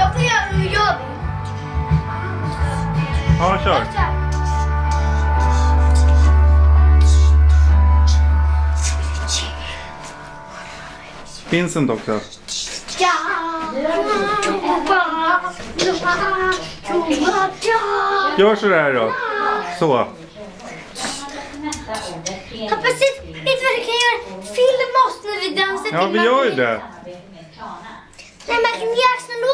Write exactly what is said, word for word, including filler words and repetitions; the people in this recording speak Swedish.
Jag får göra hur gör vi? Ja, kör. Vincent också. Ja. Gör så där då. Så. Pappa, vet du vad du kan göra? Filma oss när vi dansar. Ja, vi gör ju det. Nej, man kan göra sån